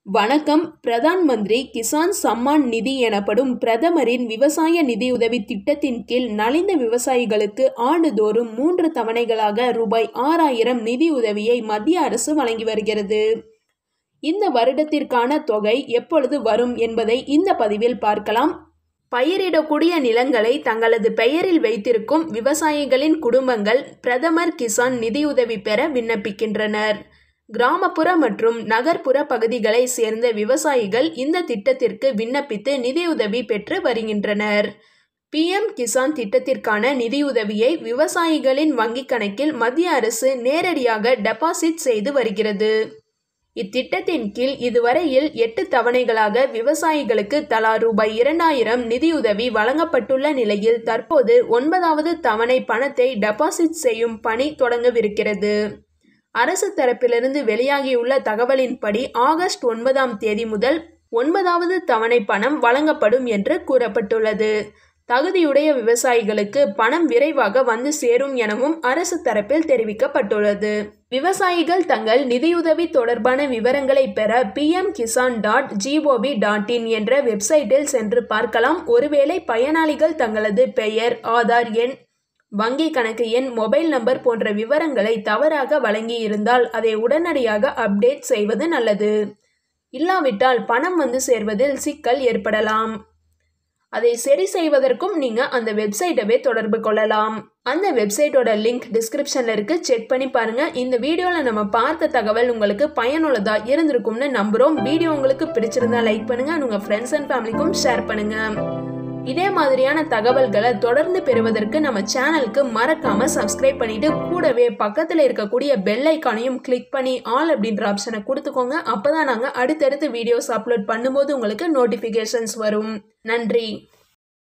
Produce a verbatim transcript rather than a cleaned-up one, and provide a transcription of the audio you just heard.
வணக்கம். பிரதான் மந்திரி கிசான் சம்மான் நிதி எனப்படும் பிரதமரின் விவசாய நிதியுதவி திட்டத்தின் கீழ் நலிந்த விவசாயிகளுக்கு ஆண்டுதோறும் மூன்று தவணைகளாக ரூபாய் ஆறாயிரம் நிதியுதவியை மத்திய அரசு வழங்கி வருகிறது. இந்த வருடத்திற்கான தொகை எப்பொழுது வரும் என்பதை இந்த பதிவில் பார்க்கலாம். பயிரிடக்கூடிய நிலங்களை தங்களது பெயரில் வைத்திருக்கும் விவசாயிகளின் குடும்பங்கள் பிரதமர் கிசான் நிதியுதவி பெற விண்ணப்பிக்கின்றனர். கிராமப்புற மற்றும் நகர்ப்புற பகுதிகளை சேர்ந்த விவசாயிகள் இந்த திட்டத்திற்கு விண்ணப்பித்து நிதியுதவி பெற்று வருகின்றனர். பி எம் கிசான் திட்டத்திற்கான நிதியுதவியை விவசாயிகளின் வங்கிக் கணக்கில் மத்திய அரசு நேரடியாக டெபாசிட் செய்து வருகிறது. இத்திட்டத்தின் கீழ் இதுவரையில் எட்டு தவணைகளாக விவசாயிகளுக்கு தலா ரூபாய் இரண்டாயிரம் நிதியுதவி வழங்கப்பட்டுள்ள நிலையில் தற்போது ஒன்பதாவது தவணை பணத்தை டெபாசிட் செய்யும் பணி தொடங்கவிருக்கிறது. அரசு தரப்பிலிருந்து வெளியாகியுள்ள தகவலின்படி ஆகஸ்ட் ஒன்பதாம் தேதி முதல் ஒன்பதாவது தவணை பணம் வழங்கப்படும் என்று கூறப்பட்டுள்ளது. தகுதியுடைய விவசாயிகளுக்கு பணம் விரைவாக வந்து சேரும் எனவும் அரசு தரப்பில் தெரிவிக்கப்பட்டுள்ளது. விவசாயிகள் தங்கள் நிதியுதவி தொடர்பான விவரங்களை பெற P M Kisan dot G O V dot in என்ற வெப்சைட்டில் சென்று பார்க்கலாம். ஒருவேளை பயனாளிகள் தங்களது பெயர், ஆதார் எண், வங்கி கணக்கு எண், மொபைல் நம்பர் போன்ற விவரங்களை தவறாக வழங்கி இருந்தால் அதை உடனடியாக அப்டேட் செய்வது நல்லது. இல்லாவிட்டால் பணம் வந்து சேர்வதில் சிக்கல் ஏற்படலாம். அதை சரி செய்வதற்கும் நீங்க அந்த வெப்சைட்டவே தொடர்பு கொள்ளலாம். அந்த வெப்சைட்டோட லிங்க் டிஸ்கிரிப்ஷன்ல இருக்கு, செக் பண்ணி பாருங்க. இந்த வீடியோல நம்ம பார்த்த தகவல் உங்களுக்கு பயனுள்ளதா இருந்திருக்கும்னு நம்புறோம். வீடியோ உங்களுக்கு பிடிச்சிருந்தா லைக் பண்ணுங்க, உங்க ஃப்ரெண்ட்ஸ் அண்ட் ஃபேமிலிக்கும் ஷேர் பண்ணுங்க. இதே மாதிரியான தகவல்களை தொடர்ந்து பெறுவதற்கு நம்ம சேனலுக்கு மறக்காம சப்ஸ்கிரைப் பண்ணிட்டு கூடவே பக்கத்துல இருக்கக்கூடிய பெல் ஐக்கானையும் கிளிக் பண்ணி ஆல் அப்படின்ற ஆப்ஷனை கொடுத்துக்கோங்க. அப்பதான் நாங்க அடுத்தடுத்து வீடியோஸ் அப்லோட் பண்ணும்போது உங்களுக்கு நோட்டிபிகேஷன்ஸ் வரும். நன்றி.